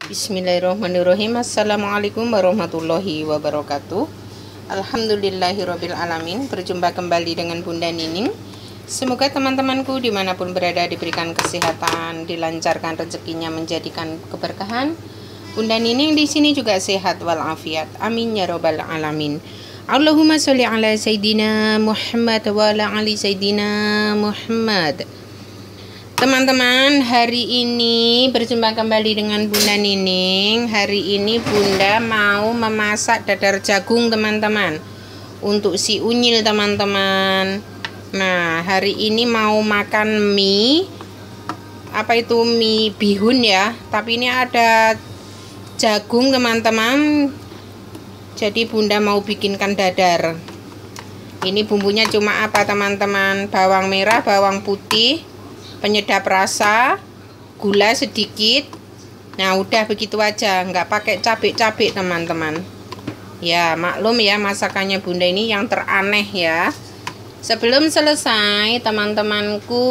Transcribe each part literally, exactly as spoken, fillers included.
Bismillahirrahmanirrahim. Assalamualaikum warahmatullahi wabarakatuh. Alhamdulillahirrabbilalamin. Berjumpa kembali dengan Bunda Nining. Semoga teman-temanku dimanapun berada diberikan kesehatan, dilancarkan rezekinya, menjadikan keberkahan. Bunda Nining di sini juga sehat walafiat. Amin ya robbal alamin. Allahumma sholli ala sayyidina Muhammad wa ala ali sayyidina Muhammad. Teman-teman, hari ini berjumpa kembali dengan Bunda Nining. Hari ini Bunda mau memasak dadar jagung, teman-teman, untuk si Unyil, teman-teman. Nah, hari ini mau makan mie. Apa itu mie bihun ya? Tapi ini ada jagung, teman-teman. Jadi Bunda mau bikinkan dadar. Ini bumbunya cuma apa, teman-teman? Bawang merah, bawang putih, penyedap rasa, gula sedikit. Nah, udah begitu aja, nggak pakai cabai-cabai, teman-teman. Ya, maklum ya, masakannya Bunda ini yang teraneh ya. Sebelum selesai, teman-temanku,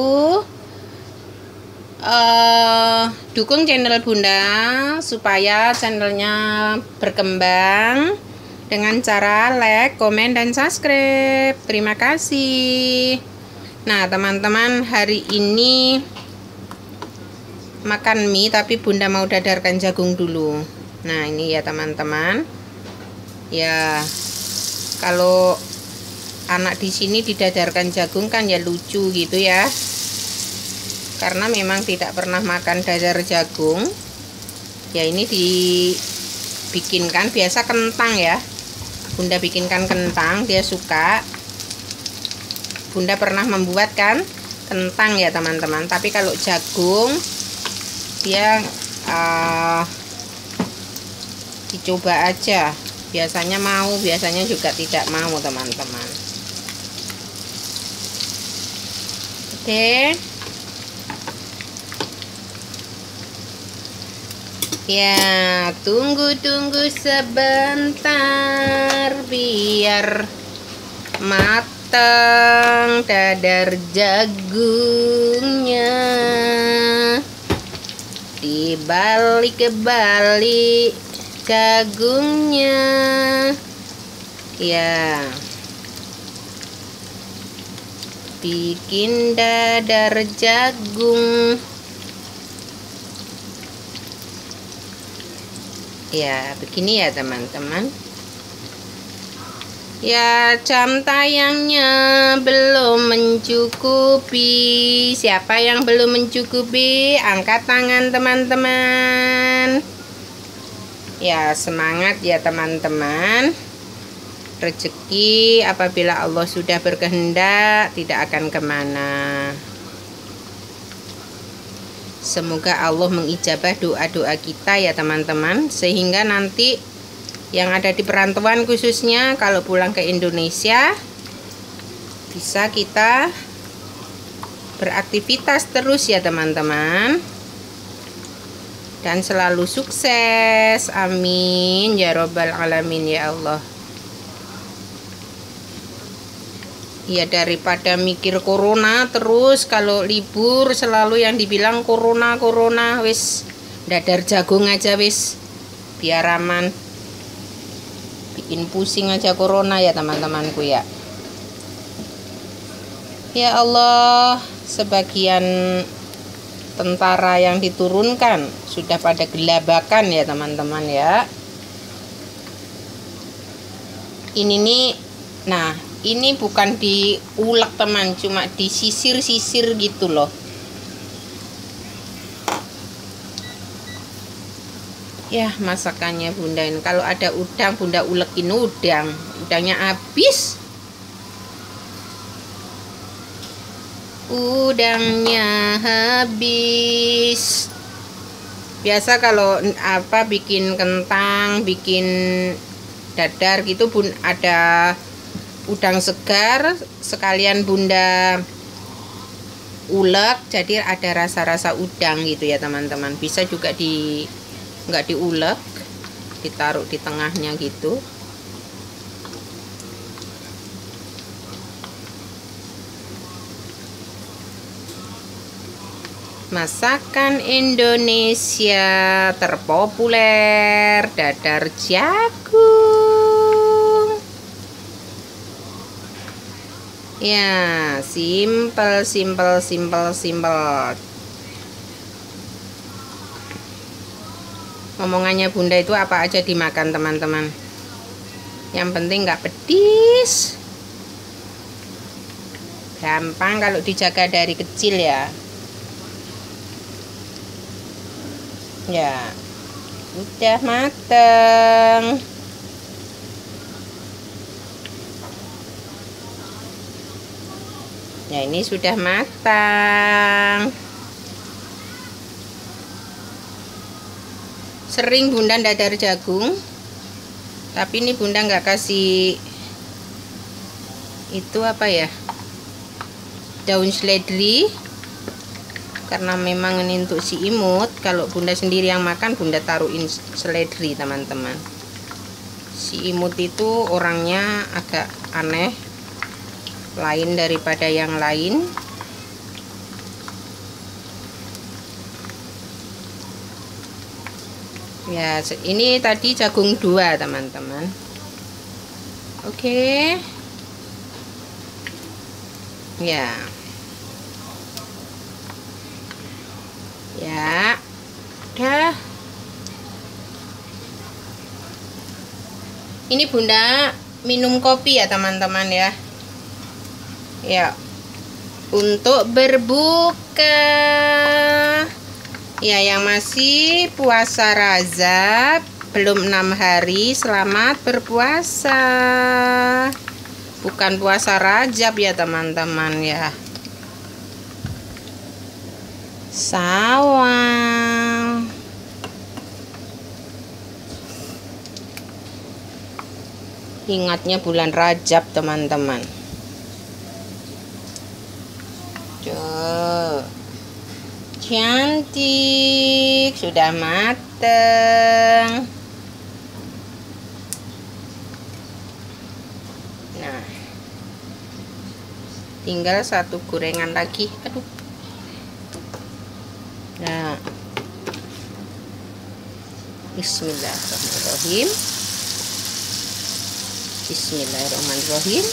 uh, dukung channel Bunda supaya channelnya berkembang dengan cara like, komen, dan subscribe. Terima kasih. Nah, teman-teman, hari ini makan mie tapi Bunda mau dadarkan jagung dulu. Nah, ini ya teman-teman. Ya, kalau anak di sini didadarkan jagung kan ya lucu gitu ya. Karena memang tidak pernah makan dadar jagung. Ya, ini dibikinkan biasa kentang ya. Bunda bikinkan kentang, dia suka. Bunda pernah membuat kan kentang ya teman-teman, tapi kalau jagung dia uh, dicoba aja, biasanya mau, biasanya juga tidak mau, teman-teman. Oke ya, tunggu-tunggu sebentar biar matang dadar jagungnya. Dibalik-balik jagungnya ya, bikin dadar jagung ya, begini ya teman-teman. Ya, jam tayangnya belum mencukupi. Siapa yang belum mencukupi, angkat tangan, teman-teman. Ya, semangat ya teman-teman. Rezeki apabila Allah sudah berkehendak tidak akan kemana. Semoga Allah mengijabah doa-doa kita ya teman-teman, sehingga nanti yang ada di perantauan khususnya kalau pulang ke Indonesia bisa kita beraktivitas terus ya teman-teman, dan selalu sukses. Amin ya robbal alamin ya Allah. Ya, daripada mikir corona terus, kalau libur selalu yang dibilang corona corona, wis dadar jagung aja wis, biar aman. Bikin pusing aja corona ya teman-temanku ya. Ya Allah, sebagian tentara yang diturunkan sudah pada gelabakan ya teman-teman ya. Ini nih, nah ini bukan diulek teman, cuma disisir-sisir gitu loh. Ya, masakannya Bunda ini, kalau ada udang Bunda ulekin udang, udangnya habis. Udangnya habis. Biasa kalau apa bikin kentang, bikin dadar gitu Bun, ada udang segar sekalian Bunda ulek, jadi ada rasa-rasa udang gitu ya teman-teman. Bisa juga di nggak diulek, ditaruh di tengahnya gitu. Masakan Indonesia terpopuler, dadar jagung. Ya, simple, simple, simple, simple. Omongannya bunda itu apa aja dimakan teman-teman. Yang penting nggak pedes. Gampang kalau dijaga dari kecil ya. Ya, udah mateng. Ya, ini sudah matang. Sering bunda dadar jagung, tapi ini bunda nggak kasih itu apa ya, daun seledri, karena memang ini untuk si imut. Kalau bunda sendiri yang makan, bunda taruhin seledri teman-teman. Si imut itu orangnya agak aneh, lain daripada yang lain. Ya, ini tadi jagung dua teman-teman. Oke. Ya. Ya. Udah. Ini bunda minum kopi ya teman-teman ya. Ya. Untuk berbuka. Ya, yang masih puasa Rajab, belum enam hari, selamat berpuasa. Bukan puasa Rajab ya teman-teman ya. Sawang. Ingatnya bulan Rajab teman-teman. Tuh. Cantik, sudah mateng. Nah, tinggal satu gorengan lagi. Aduh. Nah, Bismillahirrahmanirrahim. Bismillahirrahmanirrahim.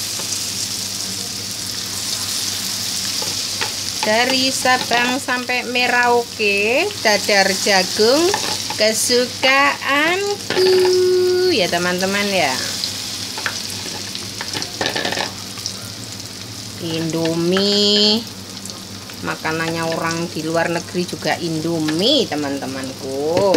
Dari Sabang sampai Merauke, dadar jagung kesukaanku ya teman-teman ya. Indomie, makanannya orang di luar negeri juga Indomie teman-temanku.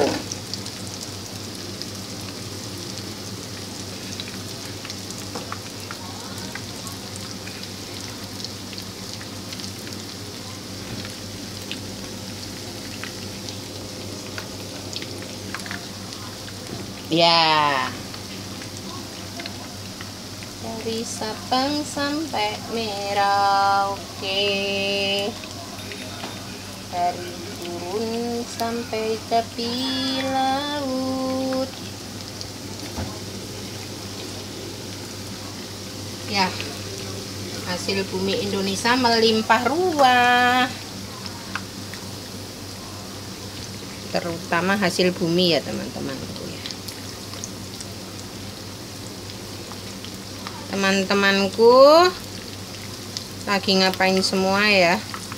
Ya, dari Sabang sampai Merauke, dari turun sampai tepi laut. Ya, hasil bumi Indonesia melimpah ruah, terutama hasil bumi ya teman-temanku ya. Teman-temanku lagi ngapain semua ya?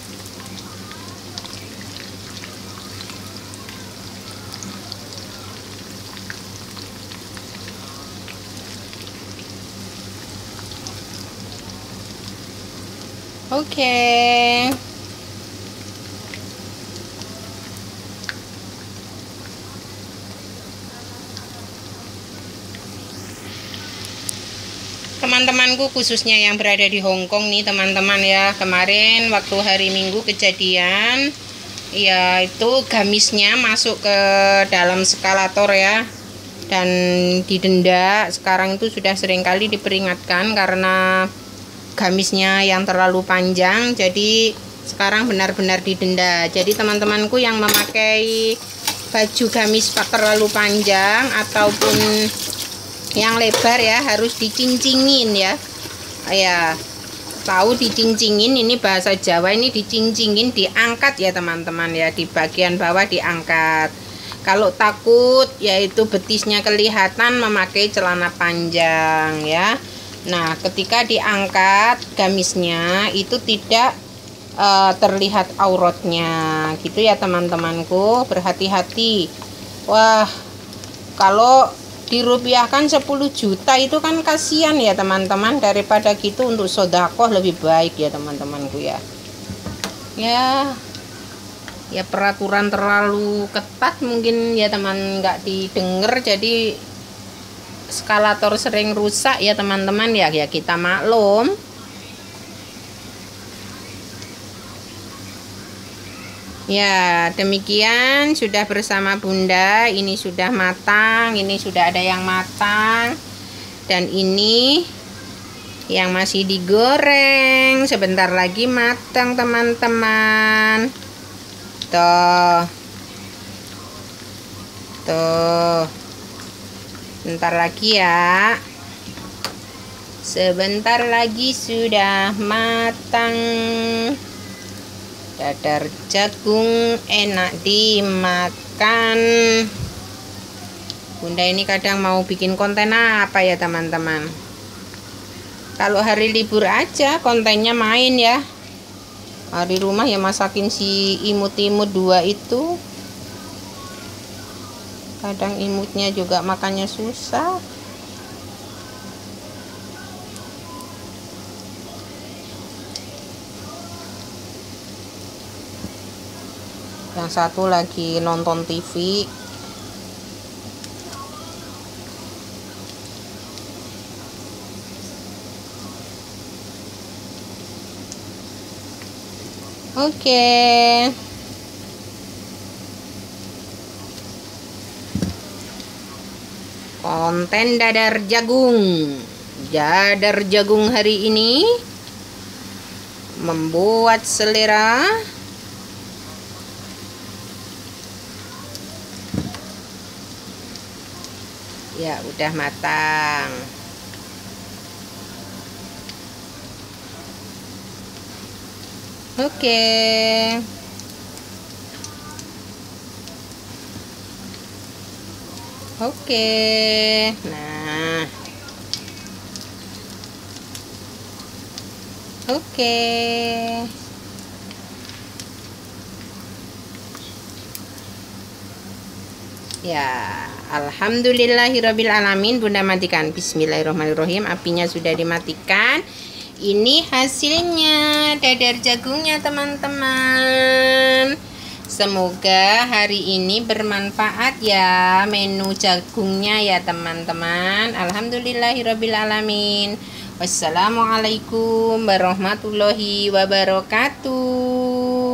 Oke. Okay. Teman-temanku khususnya yang berada di Hongkong nih teman-teman ya, kemarin waktu hari Minggu kejadian ya, itu gamisnya masuk ke dalam eskalator ya, dan didenda. Sekarang itu sudah seringkali diperingatkan karena gamisnya yang terlalu panjang, jadi sekarang benar-benar didenda. Jadi teman-temanku yang memakai baju gamis terlalu panjang ataupun yang lebar ya, harus dicincingin ya. Ya, tahu dicincingin, ini bahasa Jawa, ini dicincingin, diangkat ya teman-teman ya, di bagian bawah diangkat. Kalau takut yaitu betisnya kelihatan, memakai celana panjang ya. Nah, ketika diangkat gamisnya itu tidak uh, terlihat auratnya gitu ya teman-temanku, berhati-hati. Wah, kalau dirupiahkan sepuluh juta itu kan kasihan ya teman-teman, daripada gitu untuk sodakoh lebih baik ya teman-temanku ya. Ya, ya peraturan terlalu ketat mungkin ya teman, nggak didengar, jadi eskalator sering rusak ya teman-teman ya, ya kita maklum. Ya, demikian sudah bersama Bunda. Ini sudah matang, ini sudah ada yang matang, dan ini yang masih digoreng. Sebentar lagi matang teman-teman. Tuh, tuh, bentar lagi ya. Sebentar lagi sudah matang. Dadar jagung enak dimakan. Bunda ini kadang mau bikin konten apa ya teman-teman. Kalau hari libur aja kontennya main ya. Hari rumah ya masakin si imut-imut dua itu. Kadang imutnya juga makannya susah. Yang satu lagi nonton T V. Oke. Konten dadar jagung. Dadar jagung hari ini membuat selera. Ya, udah matang. Oke. Oke. Nah. Oke. Ya, alhamdulillahirabbil alamin. Bunda matikan. Bismillahirrahmanirrahim. Apinya sudah dimatikan. Ini hasilnya dadar jagungnya teman-teman. Semoga hari ini bermanfaat ya menu jagungnya ya teman-teman. Alhamdulillahirabbil alamin. Wassalamualaikum warahmatullahi wabarakatuh.